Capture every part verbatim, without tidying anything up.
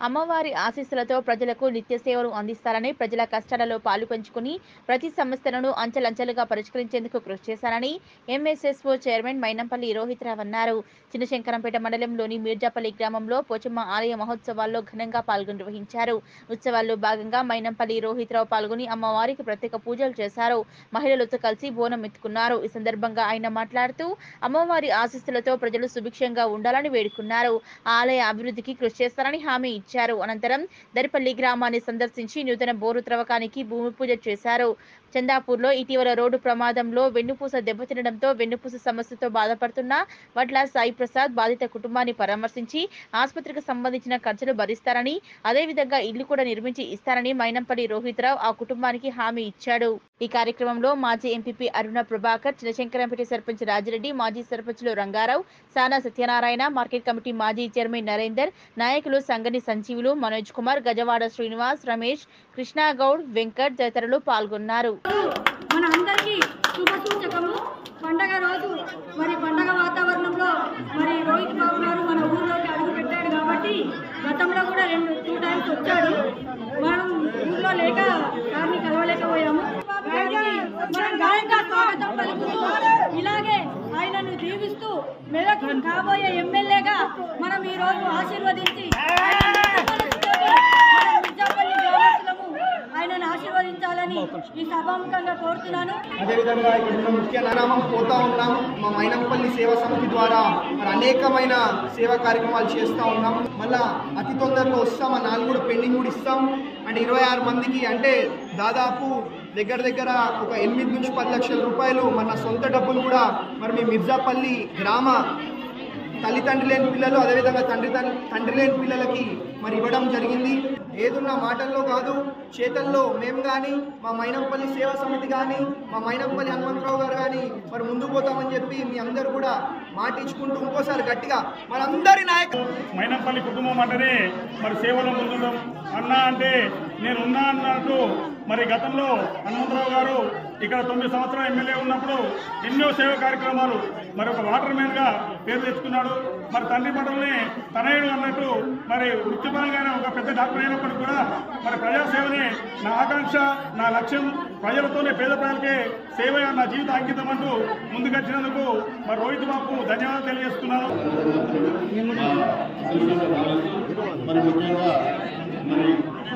అమ్మవారి ఆశీస్సులతో ప్రజలకు నిత్య సేవలు అందిస్తారని, ప్రజల కష్టాలలో పాలు పంచుకుని ప్రతి సమస్యలను అంచెలంచెలుగా పరిష్కరించేందుకు కృషి చేశారని ఎంఎస్ఎస్ఓ చైర్మన్ మైనంపల్లి రోహిత్రావు అన్నారు. చిన్నశంకరంపేట మండలంలోని మీర్జాపల్లి గ్రామంలో పోచమ్మ ఆలయ మహోత్సవాల్లో ఘనంగా పాల్గొని నిర్వహించారు. ఉత్సవాల్లో భాగంగా మైనంపల్లి రోహిత్రావు పాల్గొని అమ్మవారికి ప్రత్యేక పూజలు చేశారు. మహిళలతో కలిసి బోనం ఎత్తుకున్నారు. ఈ సందర్భంగా ఆయన మాట్లాడుతూ అమ్మవారి ఆశీస్సులతో ప్రజలు సుభిక్షంగా ఉండాలని వేడుకున్నారు. ఆలయ అభివృద్ధికి కృషి చేస్తారని హామీ ఇచ్చారు. అనంతరం దరిపల్లి గ్రామాన్ని సందర్శించి నూతన బోరు త్రవ్వకానికి భూమి పూజ చేశారు. చందాపూర్లో ఇటీవల రోడ్డు ప్రమాదంలో వెన్నుపూస దెబ్బతినడంతో వెన్నుపూస సమస్యతో బాధపడుతున్న వడ్ల సాయి ప్రసాద్ బాధిత కుటుంబాన్ని పరామర్శించి ఆసుపత్రికి సంబంధించిన ఖర్చులు భరిస్తారని, అదేవిధంగా ఇల్లు కూడా నిర్మించి ఇస్తారని మైనంపల్లి రోహిత్రావు ఆ కుటుంబానికి హామీ ఇచ్చాడు. ఈ కార్యక్రమంలో మాజీ ఎంపీపీ అరుణ ప్రభాకర్, చిన్నశంకరంపేట సర్పంచ్ రాజిరెడ్డి, మాజీ సర్పంచ్లు రంగారావు, సానా సత్యనారాయణ, మార్కెట్ కమిటీ మాజీ చైర్మన్ నరేందర్, నాయకులు సంగని సంజీవులు, మనోజ్ కుమార్, గజవాడ శ్రీనివాస్, రమేష్, కృష్ణాగౌడ్, వెంకట్ తదితరులు పాల్గొన్నారు. మన అందరికీ శుభ సూచకము పండగ రోజు మరి పండగ వాతావరణంలో మరి రోహిత్ బాబు గారు మన ఊర్లోకి అడుగు పెట్టాడు కాబట్టి గతంలో కూడా రెండు టూ టైమ్స్ వచ్చాడు. మనం ఊర్లో లేక గారిని కలవలేకపోయాము. మనం గాయంగా స్వాగతం పలుకుతూ ఇలాగే ఆయనను దీవిస్తూ మెదక్ కాబోయే ఎమ్మెల్యేగా మనం ఈ రోజు ఆశీర్వదించి ఆయనను ఆశీర్వదించాలని ఈ సభాముఖంగా కోరుతున్నాను. అదేవిధంగా ఇప్పుడు ముఖ్య నామం పోతా ఉన్నాము. మా మైనంపల్లి సేవా సమితి ద్వారా మరి అనేకమైన సేవా కార్యక్రమాలు చేస్తూ ఉన్నాం. మళ్ళా అతి తొందరలో వస్తాం. ఆ నాలుగు కూడా పెండింగ్ కూడా ఇస్తాం. అంటే ఇరవై ఆరు మందికి అంటే దాదాపు దగ్గర దగ్గర ఒక ఎనిమిది నుంచి పది లక్షల రూపాయలు మన సొంత డబ్బులు కూడా మరి మీ మిర్జాపల్లి గ్రామ తల్లిదండ్రి లేని పిల్లలు, అదేవిధంగా తండ్రి తండ్రి లేని పిల్లలకి మరి ఇవ్వడం జరిగింది. ఏదున్న మాటల్లో కాదు చేతల్లో మేము కానీ మా మైనంపల్లి సేవా సమితి కానీ మా మైనంపల్లి హనుమంతరావు గారు కానీ మరి ముందుకు పోతామని చెప్పి మీ అందరూ కూడా మాట ఇచ్చుకుంటూ ఇంకోసారి గట్టిగా మనందరి నాయకులు మైనంపల్లి కుటుంబం అంటేనే మరి సేవలో ముందుంటాం. అన్న అంటే నేను ఉన్నా అన్నట్టు మరి గతంలో హనుమంతరావు గారు ఇక్కడ తొమ్మిది సంవత్సరాలు ఎమ్మెల్యే ఉన్నప్పుడు ఎన్నో సేవా కార్యక్రమాలు మరి ఒక వాటర్ మ్యాన్గా పేరు తెచ్చుకున్నాడు. మరి తండ్రి పటల్ని తనయుడు అన్నట్టు మరి వృత్తిపరంగానే ఒక పెద్ద డాక్టర్ అయినప్పటికీ కూడా మరి ప్రజాసేవనే నా ఆకాంక్ష, నా లక్ష్యం, ప్రజలతోనే పేద ప్రజలకే సేవ నా జీవిత అంకితం అంటూ ముందుకొచ్చినందుకు మరి రోహిత్ బాబు ధన్యవాదాలు తెలియజేస్తున్నాను. మరి ముఖ్యంగా మరి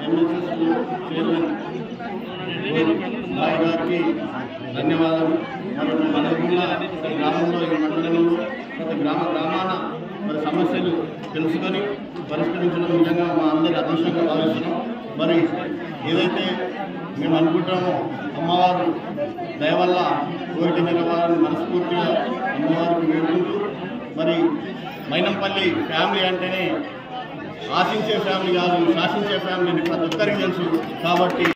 గారికి ధన్యవాదాలు. మరి మన ఊళ్ళో గ్రామంలో ఈ మండలంలో ప్రతి గ్రామ గ్రామాన మరి సమస్యలు తెలుసుకొని పరిష్కరించడం నిజంగా మా అందరి అదృష్టంగా భావిస్తున్నాం. మరి ఏదైతే మేము అనుకుంటామో అమ్మవారు దయ వల్ల కోరిక నిలవాలని మనస్ఫూర్తిగా అమ్మవారికి వేడుకుంటూ మరి మైనంపల్లి ఫ్యామిలీ అంటేనే ఆశించే ఫ్యామిలీ కాదు, శాసించే ఫ్యామిలీని ప్రతి ఒక్కరికి తెలుసు. కాబట్టి